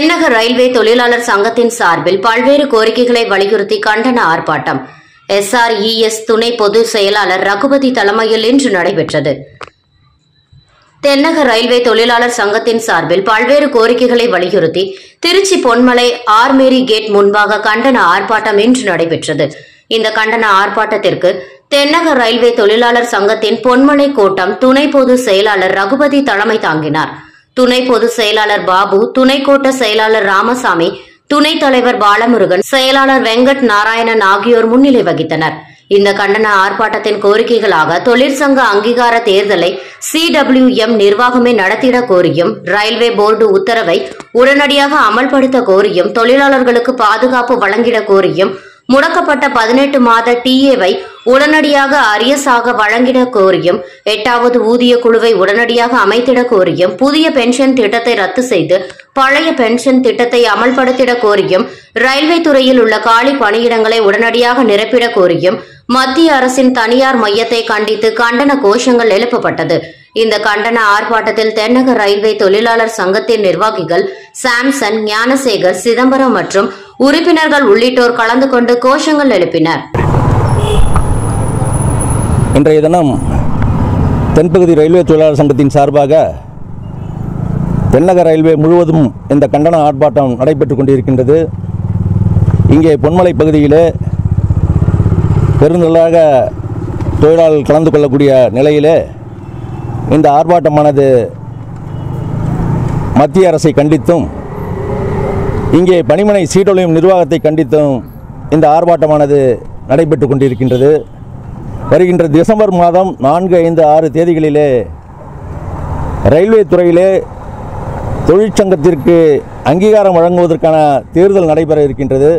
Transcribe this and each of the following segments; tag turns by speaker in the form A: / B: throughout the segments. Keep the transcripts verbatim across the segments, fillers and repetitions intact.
A: தென்னக ரயில்வே தொழிலாளர் சங்கத்தின் சார்பில் பல்வேறு கோரிக்கைகளை வலியுறுத்தி கண்டன ஆர்ப்பாட்டம் எஸ் ஆர் இ எஸ் துணை பொதுச் செயலாளர் ரகுபதி தலைமையில் இன்று நடைபெற்றது. தென்னக ரயில்வே தொழிலாளர் சங்கத்தின் சார்பில் பல்வேறு கோரிக்கைகளை வலியுறுத்தி திருச்சி பொன்மலை ஆர்மேரி கேட் முன்பாக கண்டன ஆர்ப்பாட்டம் இன்று நடைபெற்றது. இந்த கண்டன ஆர்ப்பாட்டத்திற்கு தென்னக ரயில்வே தொழிலாளர் சங்கத்தின் பொன்மலை கோட்டம் துணை பொதுச் செயலாளர் ரகுபதி தலைமை தாங்கினார். துணை பொதுச் செயலாளர் பாபு, துணை கோட்ட செயலாளர் ராமசாமி, துணைத் தலைவர் பாலமுருகன், செயலாளர் வெங்கட் நாராயணன் ஆகியோர் முன்னிலை வகித்தனர். இந்த கண்டன ஆர்ப்பாட்டத்தின் கோரிக்கைகளாக தொழிற்சங்க அங்கீகார தேர்தலை சி டபிள்யூ எம் நிர்வாகமே நடத்திட கோரியும், ரயில்வே போர்டு உத்தரவை உடனடியாக அமல்படுத்த கோரியும், தொழிலாளர்களுக்கு பாதுகாப்பு வழங்கிட கோரியும், முடக்கப்பட்ட பதினெட்டு மாத டி ஏவை உடனடியாக அரியஸாக வழங்கிட கோரியும், எட்டாவது ஊதிய குழுவை உடனடியாக அமைத்திட கோரியும், புதிய பென்ஷன் திட்டத்தை ரத்து செய்து பழைய பென்ஷன் திட்டத்தை அமல்படுத்திட கோரியும், ரயில்வே துறையில் உள்ள காலி பணியிடங்களை உடனடியாக நிரப்பிட கோரியும், மத்திய அரசின் தனியார் மையத்தை கண்டித்து கண்டன கோஷங்கள் எழுப்பப்பட்டது. இந்த கண்டன ஆர்ப்பாட்டத்தில் தென்னக ரயில்வே தொழிலாளர் சங்கத்தின் நிர்வாகிகள் சாம்சன், ஞானசேகர், சிதம்பரம் மற்றும் உறுப்பினர்கள் உள்ளிட்டோர் கலந்து கொண்டு கோஷங்கள் எழுப்பினர்.
B: இன்றைய தினம் தென்பகுதி ரயில்வே தொழிலாளர் சங்கத்தின் சார்பாக தென்னக ரயில்வே முழுவதும் இந்த கண்டன ஆர்ப்பாட்டம் நடைபெற்றுக் கொண்டிருக்கின்றது. இங்கே பொன்மலை பகுதியிலே பெருந்தளாக தொழிலாளர்கள் கலந்து கொள்ளக்கூடிய நிலையிலே இந்த ஆர்ப்பாட்டமானது மத்திய அரசை கண்டித்தும் இங்கே பணிமனை சீட்டொழியும் நிர்வாகத்தை கண்டித்தும் இந்த ஆர்ப்பாட்டமானது நடைபெற்றுக் கொண்டிருக்கின்றது. வருகின்ற டிசம்பர் மாதம் நான்கு ஐந்து ஆறு தேதிகளிலே ரயில்வே துறையிலே தொழிற்சங்கத்திற்கு அங்கீகாரம் வழங்குவதற்கான தேர்தல் நடைபெற இருக்கின்றது.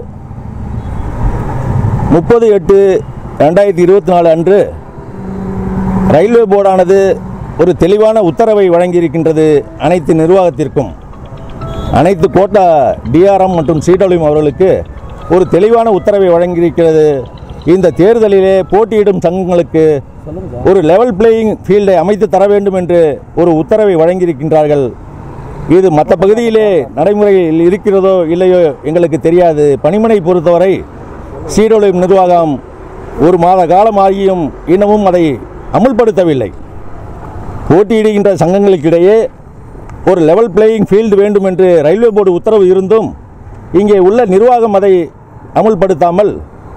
B: முப்பது எட்டு ரெண்டாயிரத்தி இருபத்தி நாலு அன்று ரயில்வே போர்டானது ஒரு தெளிவான உத்தரவை வழங்கியிருக்கின்றது. அனைத்து நிர்வாகத்திற்கும், அனைத்து கோட்டா டிஆர்எம் மற்றும் சிடபிள்யூஎம் அவர்களுக்கு ஒரு தெளிவான உத்தரவை வழங்கியிருக்கிறது. இந்த தேர்தலிலே போட்டியிடும் சங்கங்களுக்கு ஒரு லெவல் பிளேயிங் ஃபீல்டை அமைத்து தர வேண்டும் என்று ஒரு உத்தரவை வழங்கியிருக்கின்றார்கள். இது மற்ற பகுதியிலே நடைமுறையில் இருக்கிறதோ இல்லையோ எங்களுக்கு தெரியாது. பணிமனை பொறுத்தவரை சிடபிள்யூஎம் நிர்வாகம் ஒரு மாத காலமாகியும் இன்னமும் அதை அமுல்படுத்தவில்லை. போட்டியிடுகின்ற சங்கங்களுக்கிடையே ஒரு லெவல் பிளேயிங் ஃபீல்டு வேண்டும் என்று ரயில்வே போர்டு உத்தரவு இருந்தும் இங்கே உள்ள நிர்வாகம் அதை அமுல்படுத்தாமல்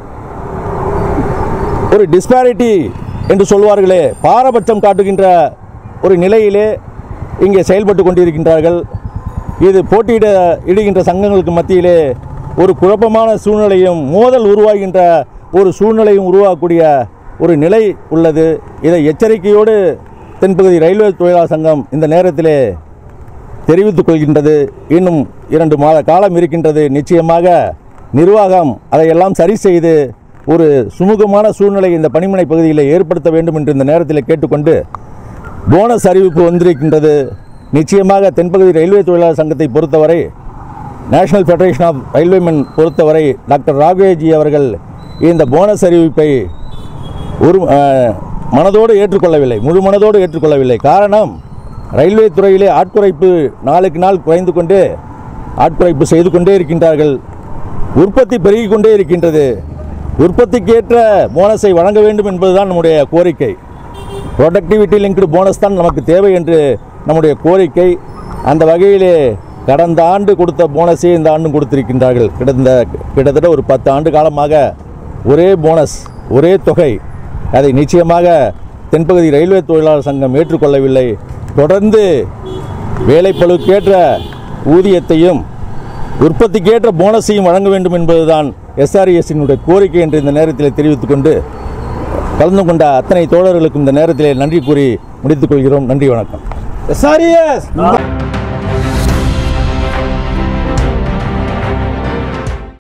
B: ஒரு டிஸ்பாரிட்டி என்று சொல்வார்களே, பாரபட்சம் காட்டுகின்ற ஒரு நிலையிலே இங்கே செயல்பட்டு கொண்டிருக்கின்றார்கள். இது போட்டியிட இடுகின்ற சங்கங்களுக்கு மத்தியிலே ஒரு குழப்பமான சூழ்நிலையும் மோதல் உருவாகின்ற ஒரு சூழ்நிலையும் உருவாகக்கூடிய ஒரு நிலை உள்ளது. இதை எச்சரிக்கையோடு தென்பகுதி ரயில்வே தொழிலாளர் சங்கம் இந்த நேரத்திலே தெரிவித்துக் கொள்கின்றது. இன்னும் இரண்டு மாத காலம் இருக்கின்றது. நிச்சயமாக நிர்வாகம் அதையெல்லாம் சரி செய்து ஒரு சுமூகமான சூழ்நிலை இந்த பணிமனை பகுதியில் ஏற்படுத்த வேண்டும் என்று இந்த நேரத்தில் கேட்டுக்கொண்டு, போனஸ் அறிவிப்பு வந்திருக்கின்றது. நிச்சயமாக தென்பகுதி ரயில்வே தொழிலாளர் சங்கத்தை பொறுத்தவரை, நேஷனல் ஃபெடரேஷன் ஆஃப் ரயில்வேமென் பொறுத்தவரை டாக்டர் ராகவேஜி அவர்கள் இந்த போனஸ் அறிவிப்பை ஒரு மனதோடு ஏற்றுக்கொள்ளவில்லை, முழு மனதோடு ஏற்றுக்கொள்ளவில்லை. காரணம், ரயில்வே துறையிலே ஆட்குறைப்பு நாளுக்கு நாள் குறைந்து கொண்டே ஆட்குறைப்பு செய்து கொண்டே இருக்கின்றார்கள். உற்பத்தி பெருகிக் கொண்டே இருக்கின்றது. உற்பத்திக்கேற்ற போனஸை வழங்க வேண்டும் என்பதுதான் நம்முடைய கோரிக்கை. ப்ரொடக்டிவிட்டி லிங்க்டு போனஸ் தான் நமக்கு தேவை என்று நம்முடைய கோரிக்கை. அந்த வகையிலே கடந்த ஆண்டு கொடுத்த போனஸை இந்த ஆண்டும் கொடுத்திருக்கின்றார்கள். கிடந்த கிட்டத்தட்ட ஒரு பத்து ஆண்டு காலமாக ஒரே போனஸ், ஒரே தொகை. அதை நிச்சயமாக தென்பகுதி ரயில்வே தொழிலாளர் சங்கம் ஏற்றுக்கொள்ளவில்லை. தொடர்ந்து வேலைப்பளுக்கேற்ற ஊதியத்தையும் உற்பத்திக்கேற்ற போனஸையும் வழங்க வேண்டும் என்பதுதான் எஸ்ஆர்இஎஸ்னுடைய கோரிக்கை என்று இந்த நேரத்தில் தெரிவித்துக் கொண்டு, கலந்து கொண்ட அத்தனை தோழர்களுக்கும் இந்த நேரத்தில் நன்றி கூறி முடித்துக் கொள்கிறோம். நன்றி, வணக்கம். எஸ்ஆர்இஎஸ்